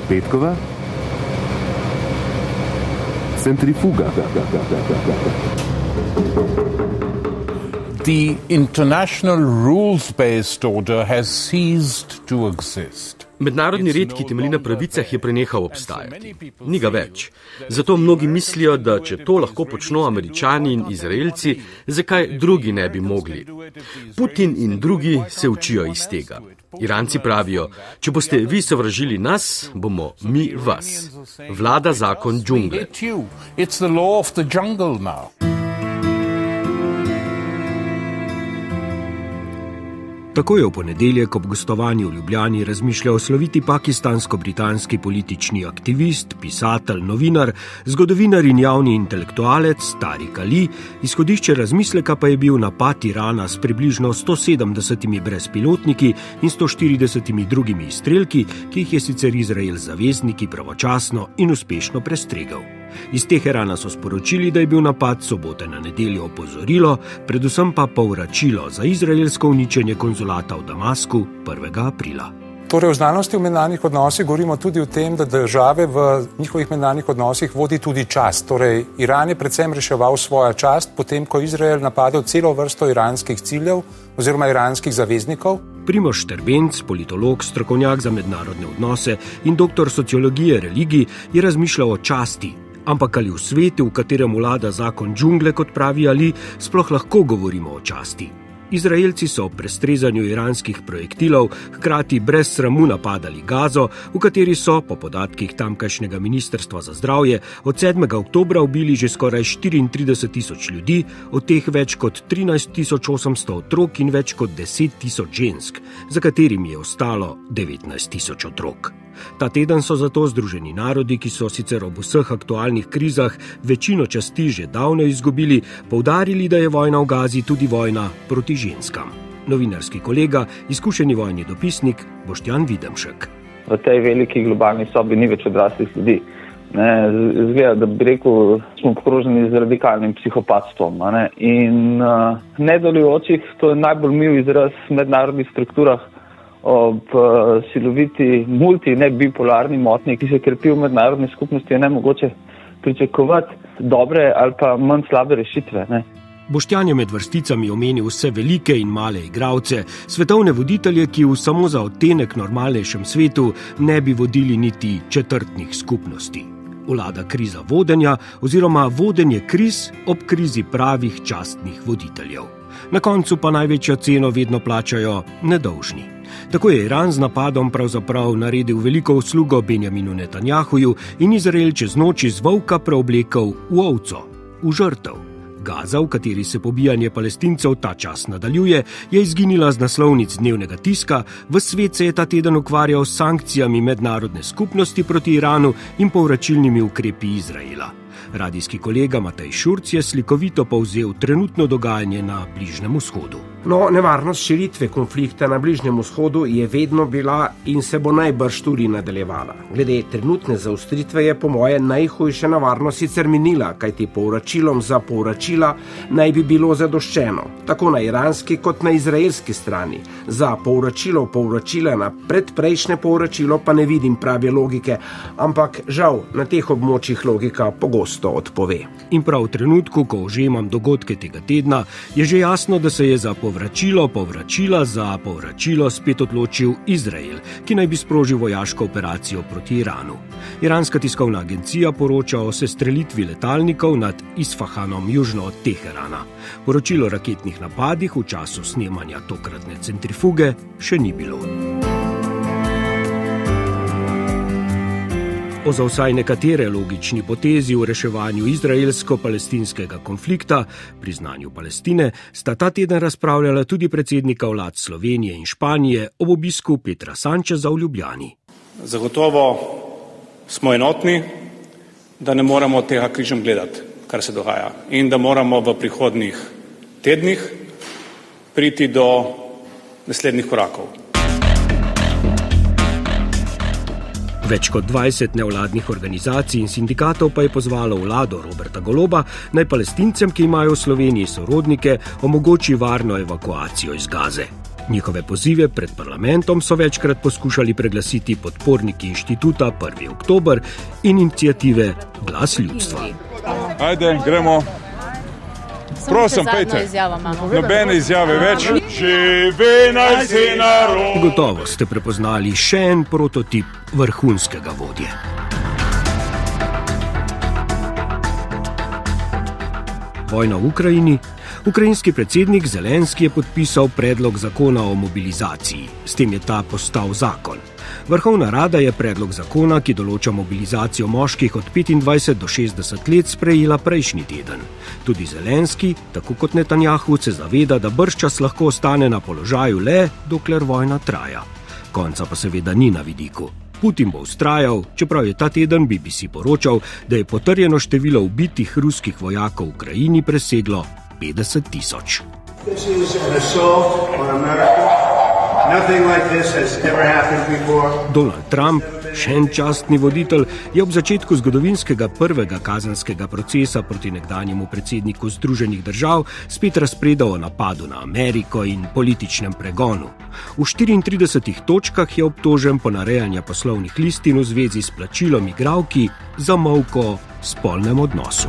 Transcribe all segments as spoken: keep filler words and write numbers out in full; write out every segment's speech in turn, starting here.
Petkova. Centrifuga. The international rules-based order has ceased to exist. Mednarodni red, ki temelji na pravicah, je prenehal obstajati. Ni ga več. Zato mnogi mislijo, da če to lahko počno Američani in Izraelci, zakaj drugi ne bi mogli. Putin in drugi se učijo iz tega. Iranci pravijo, če boste vi sovražili nas, bomo mi vas. Vlada zakon džungle. It's the law of the jungle now. Tako je v ponedeljek ob gostovanju v Ljubljani razmišljal sloviti pakistansko-britanski politični aktivist, pisatelj, novinar, zgodovinar in javni intelektualec Tariq Ali, izhodišče razmisleka pa je bil napad Irana s približno sto sedemdesetimi brezpilotniki in sto štiridesetimi drugimi izstrelki, ki jih je sicer Izrael z zavezniki pravočasno in uspešno prestregel. Iz Teherana so sporočili, da je bil napad sobote na nedeljo opozorilo, predvsem pa povračilo za izraelsko uničenje konzulata v Damasku prvega aprila. Torej v znanosti v mednarodnih odnosih govorimo tudi o tem, da države v njihovih mednarodnih odnosih vodi tudi čast. Torej Iran je predvsem reševal svojo čast, potem ko Izrael napadel celo vrsto iranskih ciljev oziroma iranskih zaveznikov. Primož Štrbenc, politolog, strokovnjak za mednarodne odnose in doktor sociologije religij, je razmišljal o časti. Ampak ali v svetu, v katerem vlada zakon džungle, kot pravi Ali, sploh lahko govorimo o časti? Izraelci so ob prestrezanju iranskih projektilov hkrati brez sramu napadali Gazo, v kateri so, po podatkih tamkajšnjega ministrstva za zdravje, od sedmega oktobra ubili že skoraj štiriintrideset tisoč ljudi, od teh več kot trinajst tisoč osemsto otrok in več kot deset tisoč žensk, za katerimi je ostalo devetnajst tisoč otrok. Ta teden so zato Združeni narodi, ki so sicer ob vseh aktualnih krizah večino časti že davno izgubili, poudarili, da je vojna v Gazi tudi vojna proti ženskam. Novinarski kolega, izkušeni vojni dopisnik Boštjan Videmšek. V tej veliki globalni sobi ni več odraslih ljudi. Zgleda, da bi rekel, smo obkroženi z radikalnim psihopatstvom. Ne? In uh, nedelujočih, to je najbolj mil izraz v mednarodnih strukturah, ob uh, siloviti multi, ne bipolarni motnji, ki se krepi v mednarodni skupnosti, je nemogoče pričakovati dobre ali pa manj slabe rešitve. Ne? Boštjan je med vrsticami omenil vse velike in male igralce, svetovne voditelje, ki v samo za odtenek normalnejšem svetu ne bi vodili niti četrtnih skupnosti. Vlada kriza vodenja oziroma vodenje kriz ob krizi pravih častnih voditeljev. Na koncu pa največjo ceno vedno plačajo nedolžni. Tako je Iran z napadom pravzaprav naredil veliko uslugo Benjaminu Netanjahuju in Izrael čez noč iz volka preoblekel v ovco, v žrtev. Gaza, v kateri se pobijanje Palestincev ta čas nadaljuje, je izginila z naslovnic dnevnega tiska, v svet se je ta teden ukvarjal s sankcijami mednarodne skupnosti proti Iranu in povračilnimi ukrepi Izraela. Radijski kolega Matej Šurc je slikovito povzel trenutno dogajanje na Bližnjem vzhodu. No, nevarnost širitve konflikta na Bližnjem vzhodu je vedno bila in se bo najbrž tudi nadaljevala. Glede trenutne zaostritve je po moje najhujša nevarnost sicer minila, kajti povračilom za povračila naj bi bilo zadoščeno, tako na iranski kot na izraelski strani. Za povračilo povračila na predprejšnje povračilo pa ne vidim prave logike, ampak žal na teh območjih logika pogosto odpove. In prav v trenutku, ko ožemam dogodke tega tedna, je že jasno, da se je za povračilo povračila za povračilo spet odločil Izrael, ki naj bi sprožil vojaško operacijo proti Iranu. Iranska tiskovna agencija poroča o sestrelitvi letalnikov nad Isfahanom južno od Teherana. Poročilo o raketnih napadih v času snemanja tokratne centrifuge še ni bilo. O za vsaj nekatere logični potezi v reševanju izraelsko-palestinskega konflikta, priznanju Palestine, sta ta teden razpravljala tudi predsednika vlad Slovenije in Španije ob obisku Petra Sančeza v Ljubljani. Zagotovo smo enotni, da ne moramo tega križem gledati, kar se dogaja, in da moramo v prihodnjih tednih priti do naslednjih korakov. Več kot dvajset nevladnih organizacij in sindikatov pa je pozvalo vlado Roberta Goloba, naj Palestincem, ki imajo v Sloveniji sorodnike, omogoči varno evakuacijo iz Gaze. Njihove pozive pred parlamentom so večkrat poskušali preglasiti podporniki inštituta prvi oktober in iniciative Glas ljudstva. Ajde, gremo. Prosim, pejte. Nobene izjave več. Živi naj si narod. Gotovo ste prepoznali še en prototip vrhunskega vodje. Vojna v Ukrajini. Ukrajinski predsednik Zelenski je podpisal predlog zakona o mobilizaciji. S tem je ta postal zakon. Vrhovna rada je predlog zakona, ki določa mobilizacijo moških od petindvajset do šestdeset let, sprejela prejšnji teden. Tudi Zelenski, tako kot Netanjahu, se zaveda, da bržčas lahko ostane na položaju le, dokler vojna traja. Konca pa seveda ni na vidiku. Putin bo vztrajal, čeprav je ta teden B B C poročal, da je potrjeno število ubitih ruskih vojakov v Ukrajini preseglo petdeset tisoč. Donald Trump, še en častni voditelj, je ob začetku zgodovinskega prvega kazenskega procesa proti nekdanjemu predsedniku Združenih držav spet razpredal o napadu na Ameriko in političnem pregonu. V štiriintridesetih točkah je obtožen ponarejanja poslovnih listin v zvezi s plačilom igralki za molko spolnem odnosu.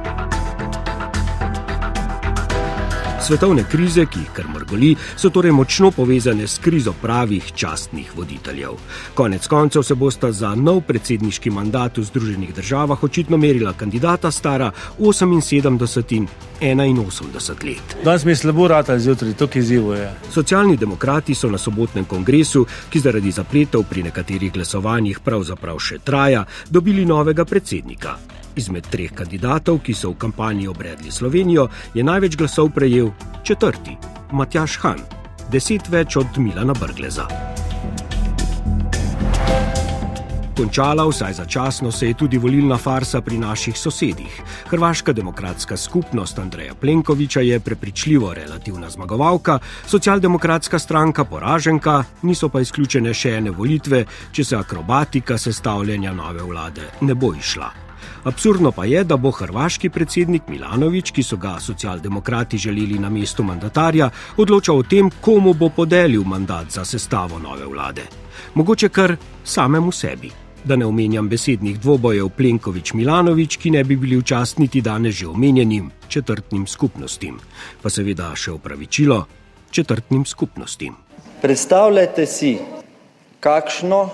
Svetovne krize, ki jih kar mrgoli, so torej močno povezane s krizo pravih častnih voditeljev. Konec koncev se bosta za nov predsedniški mandat v Združenih državah očitno merila kandidata stara oseminsedemdeset in enainosemdeset let. Danes mi je slabo rata zjutraj, to ki izzivuje. Socialni demokrati so na sobotnem kongresu, ki zaradi zapletov pri nekaterih glasovanjih pravzaprav še traja, dobili novega predsednika. Izmed treh kandidatov, ki so v kampanji obredli Slovenijo, je največ glasov prejel četrti, Matjaž Han, deset več od Milana Brgleza. Končala, vsaj začasno, se je tudi volilna farsa pri naših sosedih. Hrvaška demokratska skupnost Andreja Plenkovića je prepričljivo relativna zmagovalka, socialdemokratska stranka poraženka, niso pa izključene še ene volitve, če se akrobatika sestavljanja nove vlade ne bo išla. Absurdno pa je, da bo hrvaški predsednik Milanović, ki so ga socialdemokrati želeli na mestu mandatarja, odločal o tem, komu bo podelil mandat za sestavo nove vlade. Mogoče kar samemu sebi. Da ne omenjam besednih dvobojev Plenković-Milanović, ki ne bi bili v čast niti danes že omenjenim četrtnim skupnostim. Pa seveda še opravičilo četrtnim skupnostim. Predstavljajte si, kakšno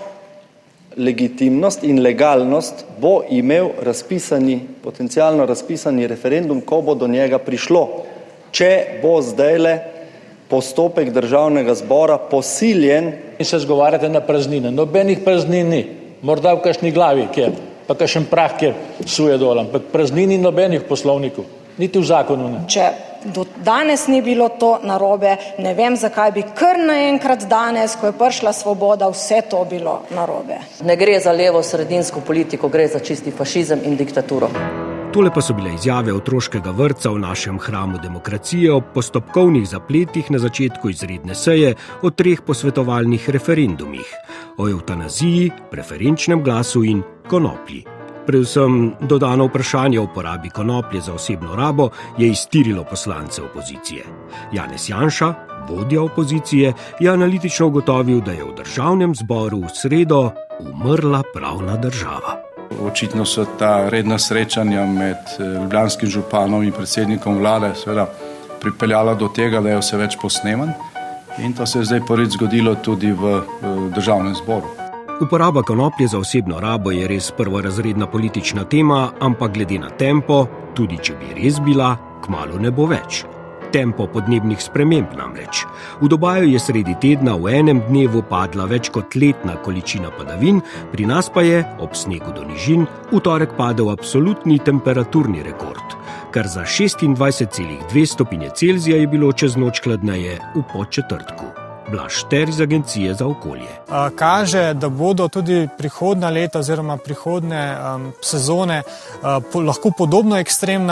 legitimnost in legalnost bo imel razpisani, potencialno razpisani referendum, ko bo do njega prišlo, če bo zdajle postopek državnega zbora posiljen. In se zgovarjate na praznine. Nobenih praznin ni. Morda v kakšni glavi, kjer, pa kakšen prah, kjer suje dol, ampak praznini nobenih v poslovniku, niti v zakonu ne. Če do danes ni bilo to narobe, ne vem, zakaj bi kar naenkrat danes, ko je prišla svoboda, vse to bilo narobe. Ne gre za levo sredinsko politiko, gre za čisti fašizem in diktaturo. Tole pa so bile izjave otroškega vrtca v našem hramu demokracije ob postopkovnih zapletih na začetku izredne seje o treh posvetovalnih referendumih, o evtanaziji, preferenčnem glasu in konoplji. Predvsem dodano vprašanje o uporabi konoplje za osebno rabo je iztirilo poslance opozicije. Janez Janša, vodja opozicije, je analitično ugotovil, da je v državnem zboru v sredo umrla pravna država. Očitno so ta redna srečanja med ljubljanskim županom in predsednikom vlade seveda pripeljala do tega, da je vse več posneman, in to se je zdaj prvič zgodilo tudi v državnem zboru. Uporaba konoplje za osebno rabo je res prvorazredna politična tema, ampak glede na tempo, tudi če bi res bila, kmalu ne bo več. Tempo podnebnih sprememb namreč. V Dubaju je sredi tedna v enem dnevu padla več kot letna količina padavin, pri nas pa je, ob snegu do nižin, v torek padel absolutni temperaturni rekord. Kar za šestindvajset celih dve stopinje Celzija je bilo čez noč hladneje v Podčetrtku. Blaž Šter iz Agencije za okolje. Kaže, da bodo tudi prihodnja leta oziroma prihodnje um, sezone uh, po, lahko podobno ekstremna,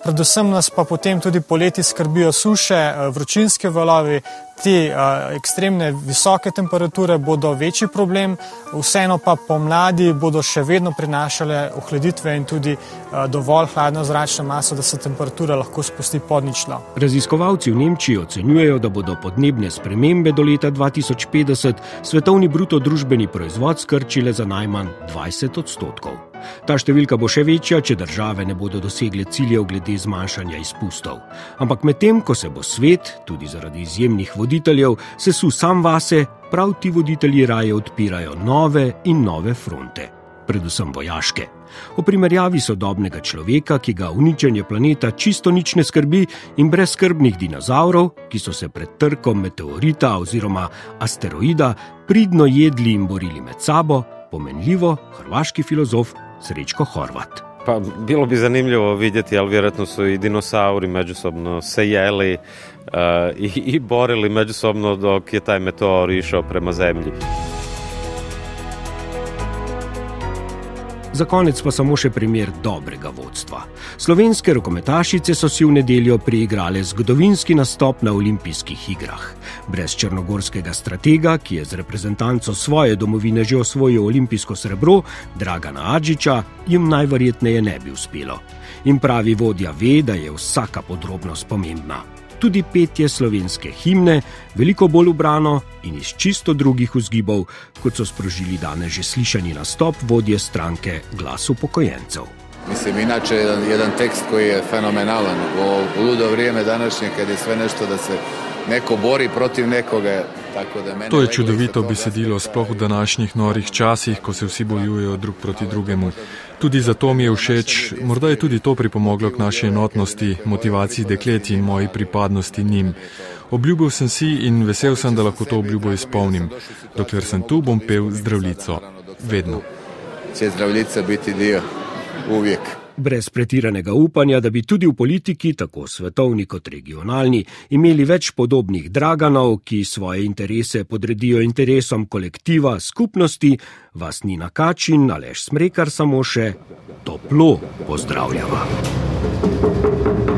predvsem nas pa potem tudi poleti skrbijo suše, vročinske valovi. Te uh, ekstremne visoke temperature bodo večji problem, vseeno pa pomladi bodo še vedno prinašale ohladitve in tudi uh, dovolj hladno zračno maso, da se temperatura lahko spusti pod ničlo. Raziskovalci v Nemčiji ocenjujejo, da bodo podnebne spremembe do leta dva tisoč petdeset svetovni bruto družbeni proizvod skrčile za najmanj dvajset odstotkov. Ta številka bo še večja, če države ne bodo dosegle ciljev glede zmanjšanja izpustov. Ampak medtem, ko se bo svet, tudi zaradi izjemnih voditeljev, sesul sam vase, prav ti voditelji raje odpirajo nove in nove fronte, predvsem vojaške. O primerjavi sodobnega človeka, ki ga uničenje planeta čisto nič ne skrbi, in brezskrbnih dinozavrov, ki so se pred trkom meteorita oziroma asteroida pridno jedli in borili med sabo, pomenljivo hrvaški filozof Srećko Horvat. Pa bilo bi zanimljivo vidjeti, ali vjerojatno su i dinosauri međusobno se jeli uh, i, i borili međusobno dok je taj meteor išao prema zemlji. Za konec pa samo še primer dobrega vodstva. Slovenske rokometašice so si v nedeljo priigrale zgodovinski nastop na olimpijskih igrah. Brez črnogorskega stratega, ki je z reprezentanco svoje domovine že osvojil olimpijsko srebro, Dragana Adžića, jim najverjetneje ne bi uspelo. In pravi vodja ve, da je vsaka podrobnost pomembna. Tudi petje slovenske himne, veliko bolj ubrano in iz čisto drugih vzgibov, kot so sprožili danes že slišani nastop vodje stranke Glas upokojencev. Mislim, inače jedan, jedan tekst koji je fenomenalan u ludo vrijeme današnje, kad je sve nešto da se neko bori protiv nekoga. Tako da mene to je čudovito besedilo, sploh v današnjih norih časih, ko se vsi bojujejo drug proti drugemu. Tudi zato mi je všeč, morda je tudi to pripomoglo k naši enotnosti, motivaciji deklet in moji pripadnosti njim. Obljubil sem si in vesel sem, da lahko to obljubo izpolnim. Dokler sem tu, bom pel Zdravljico. Vedno. Će Zdravljica biti dio. Uvijek. Brez pretiranega upanja, da bi tudi v politiki, tako svetovni kot regionalni, imeli več podobnih Draganov, ki svoje interese podredijo interesom kolektiva, skupnosti, vas Nina Kačin, Aleš Smrekar samo še toplo pozdravljava.